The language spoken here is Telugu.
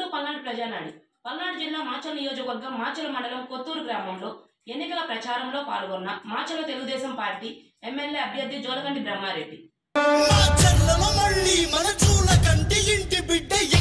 పల్నాడు ప్రజానాడి. పల్నాడు జిల్లా మాచల్ నియోజకవర్గం మాచల్ మండలం కొత్తూరు గ్రామంలో ఎన్నికల ప్రచారంలో పాల్గొన్న మాచల్ తెలుగుదేశం పార్టీ ఎమ్మెల్యే అభ్యర్థి జోలకంటి బ్రహ్మారెడ్డి.